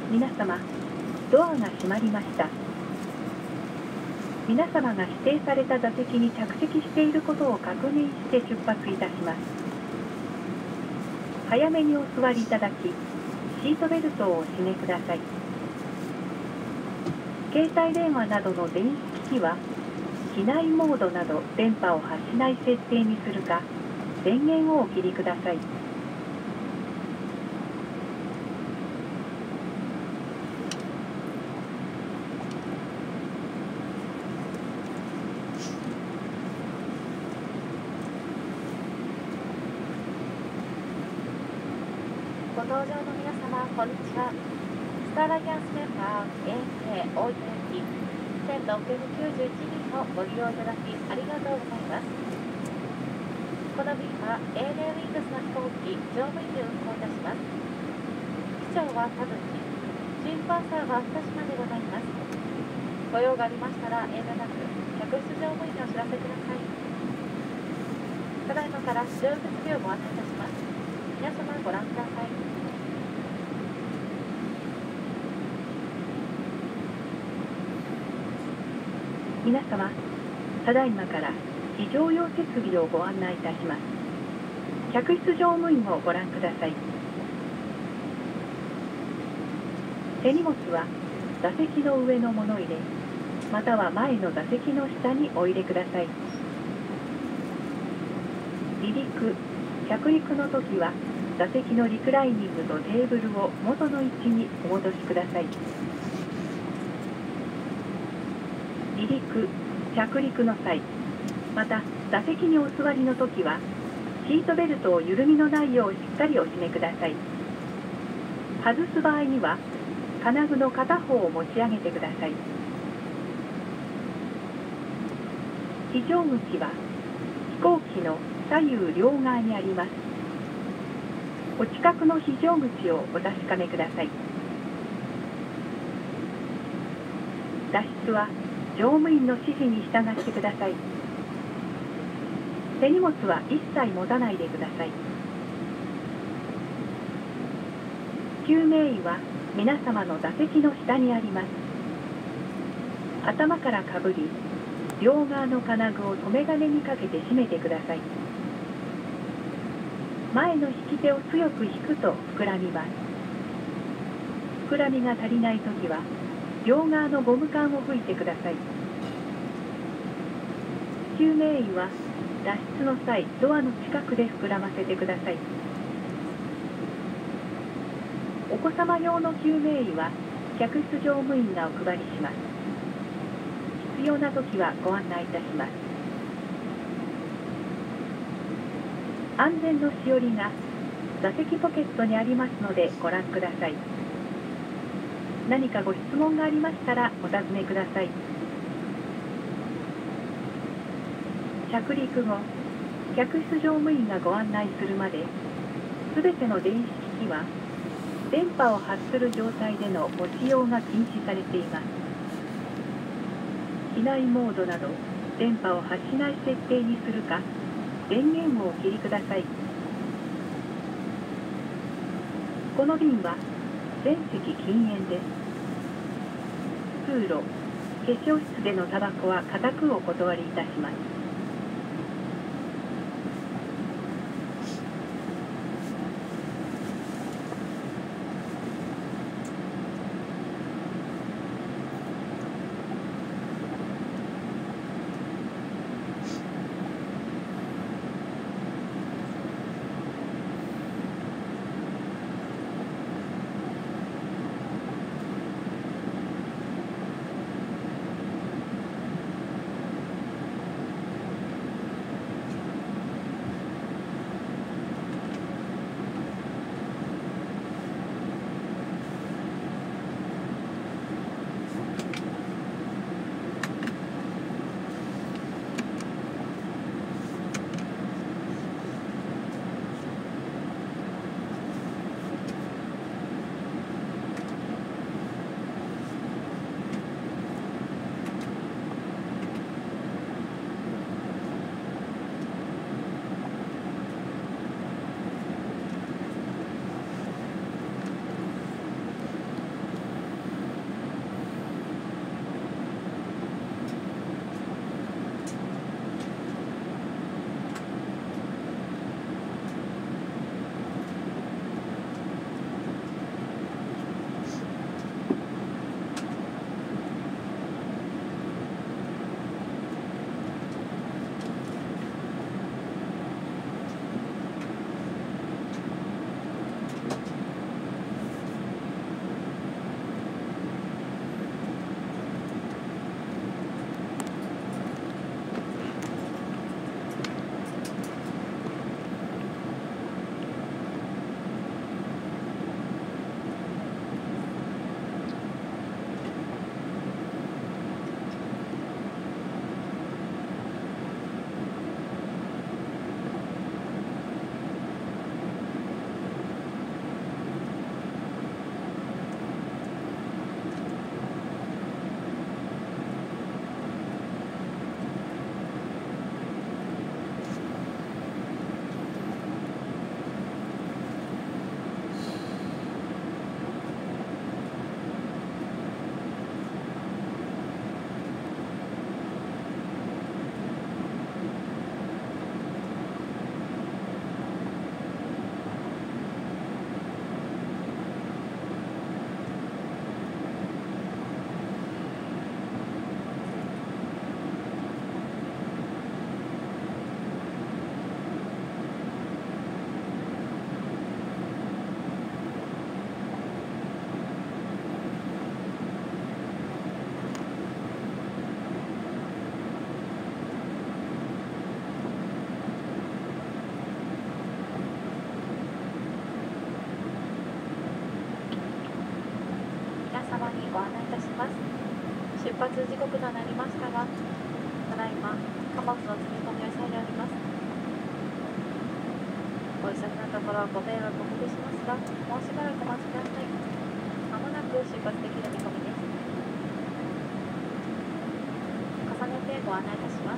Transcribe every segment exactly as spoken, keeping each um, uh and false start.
皆様、ドアが閉まりました。皆様が指定された座席に着席していることを確認して出発いたします。早めにお座りいただき、シートベルトをお締めください。携帯電話などの電子機器は、機内モードなど電波を発しない設定にするか、電源をお切りください。 ご搭乗の皆様、こんにちは。スターアリアンスメンバー エーエヌエー 大分行きせんろっぴゃくきゅうじゅういち便をご利用いただきありがとうございます。この便は エーエヌエー ウィングスの飛行機乗務員で運航いたします。機長は田淵、チームパーサーは二島でございます。ご用がありましたら遠慮なく客室乗務員にお知らせください。ただいまから乗務付をご案内いたします。皆様ご覧ください。 皆様、ただいまから非常用設備をご案内いたします。客室乗務員をご覧ください。手荷物は座席の上の物入れ、または前の座席の下にお入れください。離陸、着陸の時は座席のリクライニングとテーブルを元の位置にお戻しください。離陸、着陸の際、また座席にお座りの時はシートベルトを緩みのないようしっかりお締めください。外す場合には金具の片方を持ち上げてください。非常口は飛行機の左右両側にあります。お近くの非常口をお確かめください。脱出は乗務員の指示に従ってください。手荷物は一切持たないでください。救命衣は皆様の座席の下にあります。頭からかぶり、両側の金具を留め金にかけて締めてください。前の引き手を強く引くと膨らみます。膨らみが足りないときは、両側のゴム管を吹いてください。救命衣は脱出の際、ドアの近くで膨らませてください。お子様用の救命衣は客室乗務員がお配りします。必要なときはご案内いたします。安全のしおりが座席ポケットにありますのでご覧ください。何かご質問がありましたらお尋ねください。着陸後、客室乗務員がご案内するまで、すべての電子機器は電波を発する状態でのご使用が禁止されています。機内モードなど電波を発しない設定にするか、電源をお切りください。この便は全席禁煙です。通路、化粧室でのタバコは固くお断りいたします。 様にご案内いたします。出発時刻となりましたが、ただいま貨物の積み込みを急いでおります。お急ぎのところご迷惑をおかけしますが、もうしばらくお待ちください。まもなく出発できる見込みです。重ねてご案内いたします。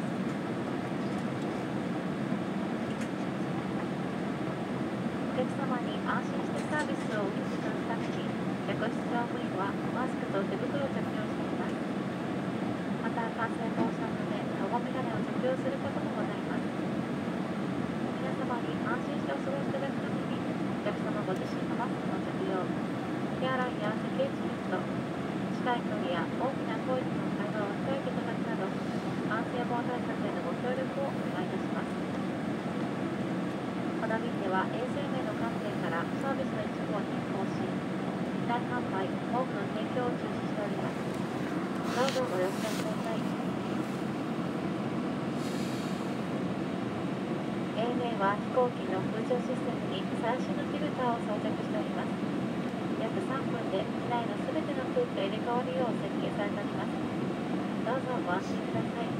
お客様に安心してサービスを受けていただくために、客室乗務員はマスクと手袋を着用しています。また、感染防止のため、顔眼鏡を着用することもございます。皆様に安心してお過ごしいただくために、お客様ご自身のマスクの着用、手洗いや咳エチケット、近い距離や大きな声での会話を控えていただくなど、感染防対策へのご協力をお願いいたします。この便では衛生面の観点からサービスの一部を変更し、機内販売、毛布の提供を中止しております。どうぞご了承ください。 エーエヌエー は飛行機の空調システムに最新のフィルターを装着しております。約さんぷんで機内のすべての空気が入れ替わるよう設計されております。どうぞご安心ください。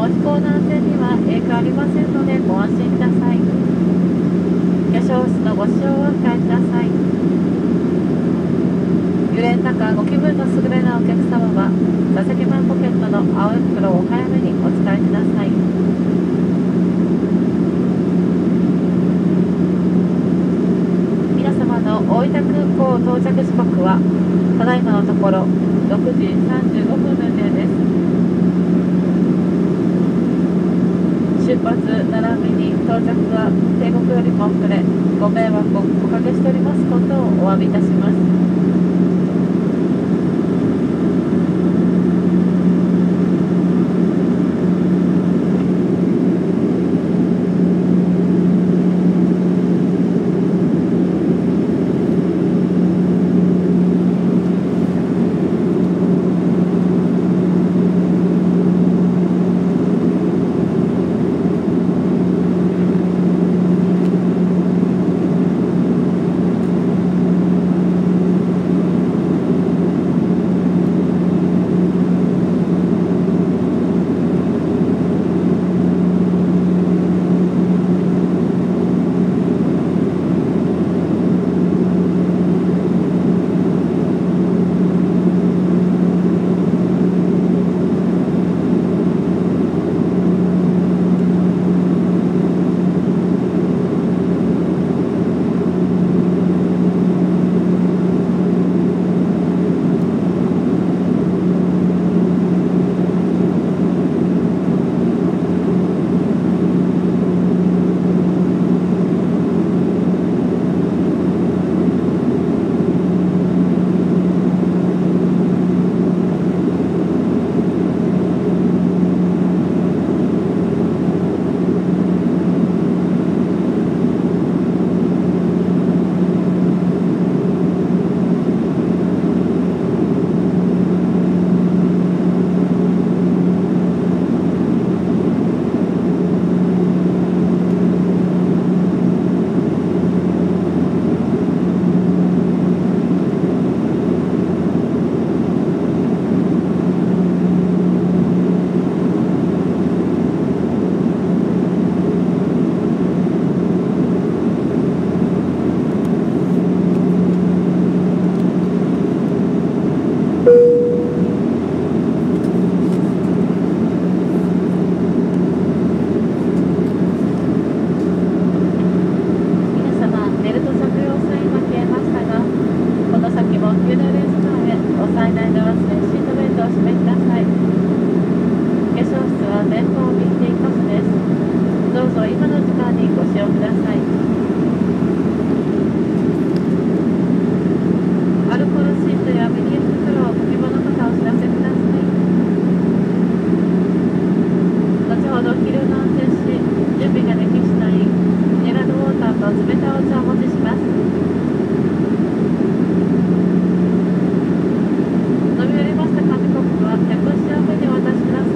も飛行の安全には影響ありませんのでご安心ください。化粧室のご使用をお控えください。揺れの中ご気分の優れないお客様は座席前ポケットの青い袋をお早めにお使いください。皆様の大分空港到着時刻はただいまのところろくじさんじゅうごふんの予定です。出発並びに到着は定刻よりも遅れご迷惑をおかけしておりますことをお詫びいたします。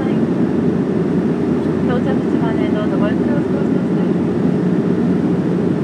「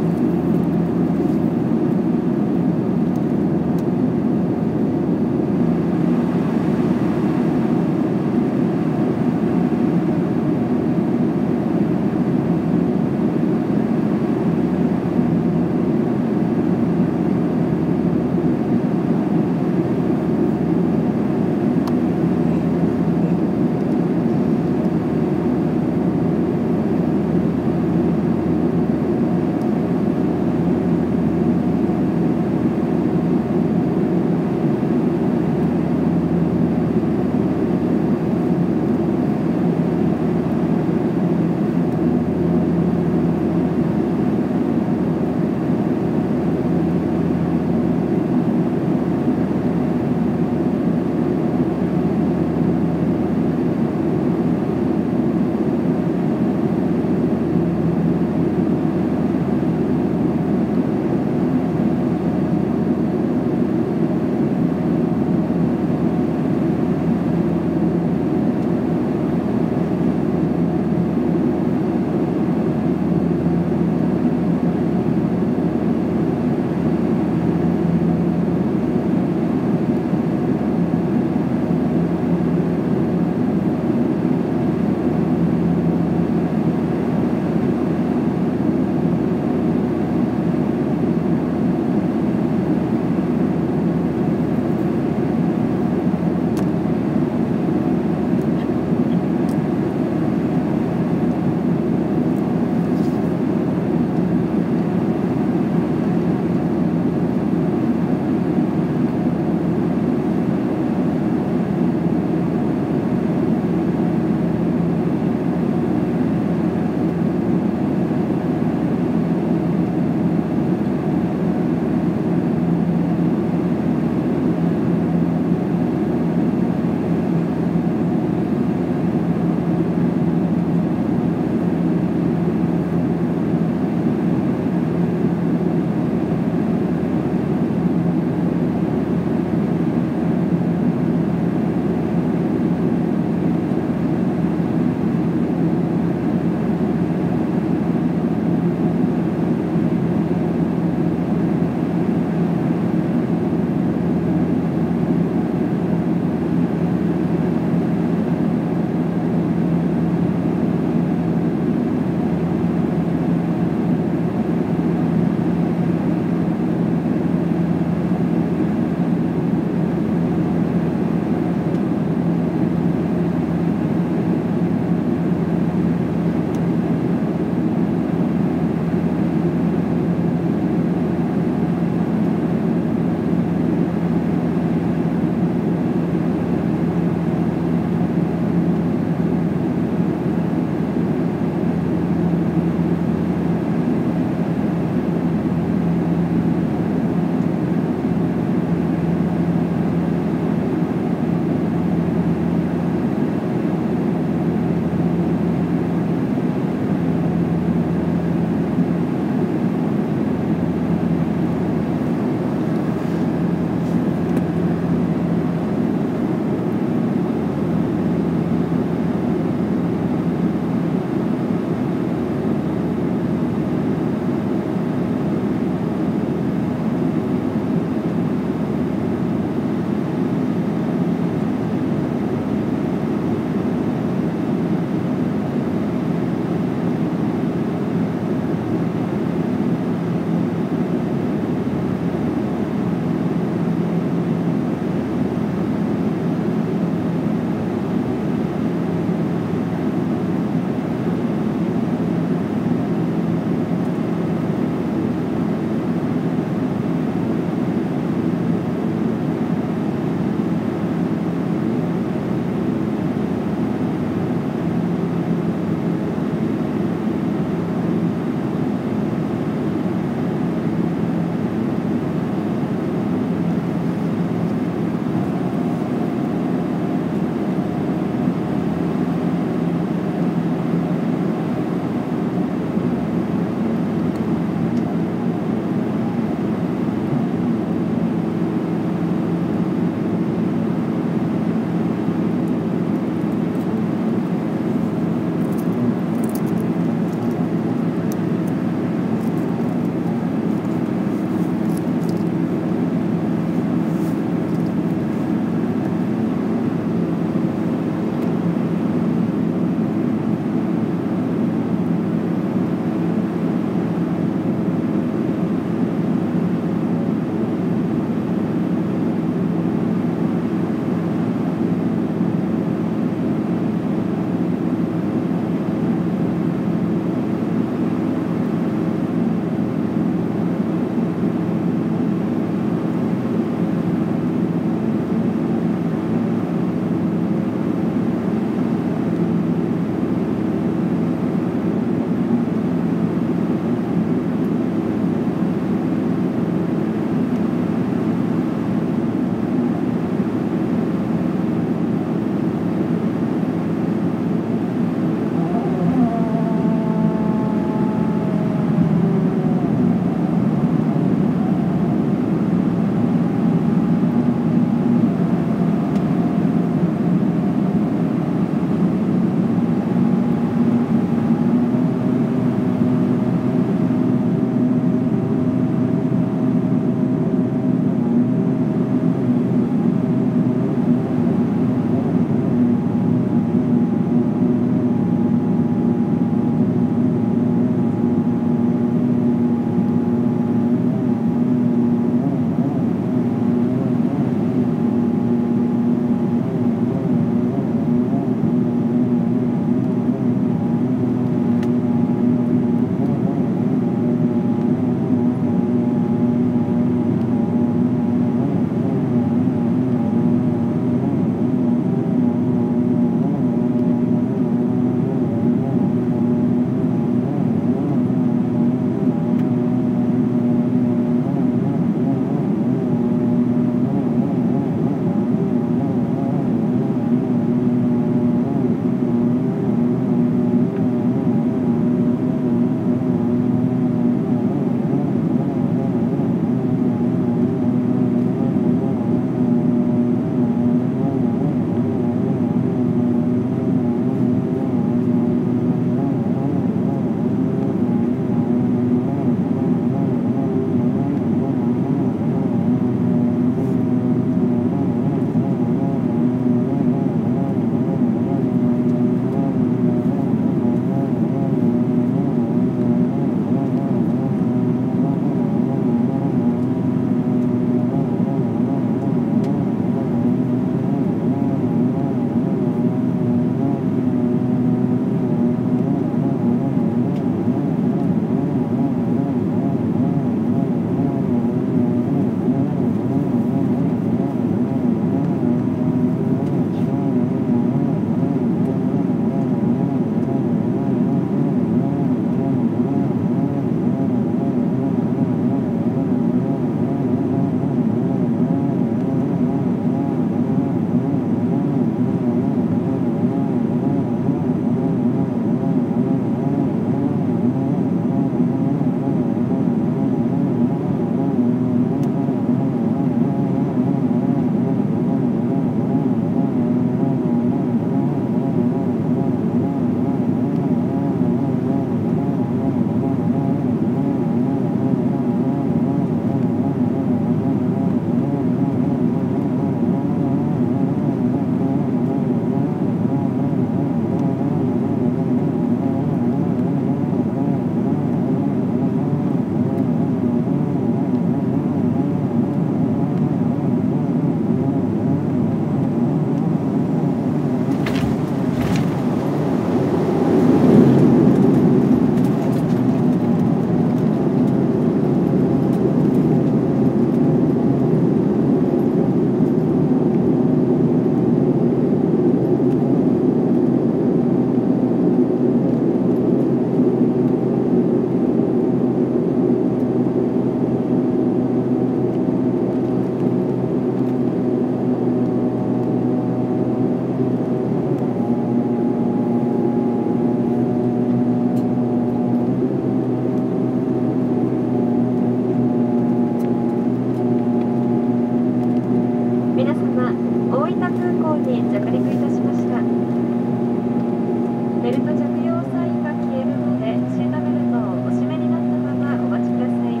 ベルト着用サインが消えるのでシートベルトをお締めになったままお待ちください。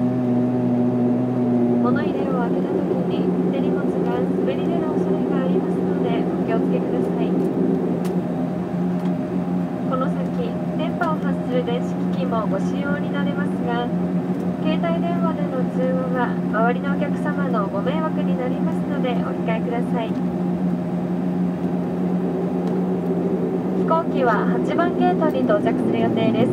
物入れを開けた時に手荷物が滑り出る恐れがありますのでお気をつけください。この先電波を発する電子機器もご使用になれますが、携帯電話での通話は周りのお客様のご迷惑になりますのでお控えください。飛行機ははちばんゲートに到着する予定です。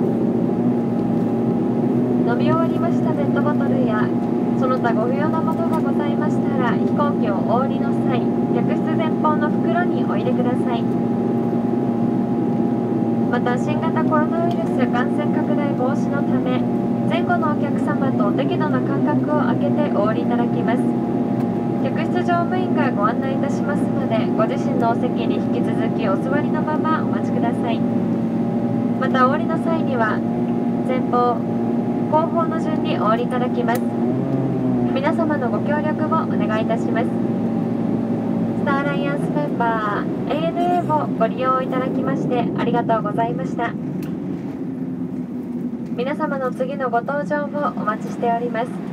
飲み終わりましたペットボトルやその他ご不要なものがございましたら、飛行機をお降りの際、客室前方の袋にお入れください。また新型コロナウイルス感染拡大防止のため、前後のお客様と適度な間隔を空けてお降りいただきます。客室乗務員がご案内いたしますので、ご自身のお席に引き続きお座りのままお待ちください。またお降りの際には前方後方の順にお降りいただきます。皆様のご協力もお願いいたします。スターアライアンスメンバー エーエヌエー をご利用いただきましてありがとうございました。皆様の次のご搭乗をお待ちしております。